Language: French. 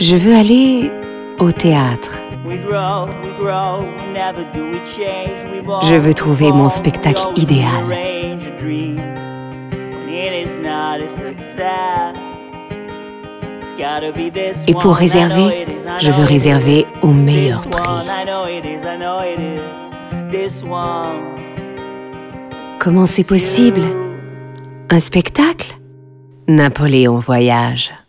Je veux aller au théâtre. Je veux trouver mon spectacle idéal. Et pour réserver, je veux réserver au meilleur prix. Comment c'est possible? Un spectacle? Napoléon voyage.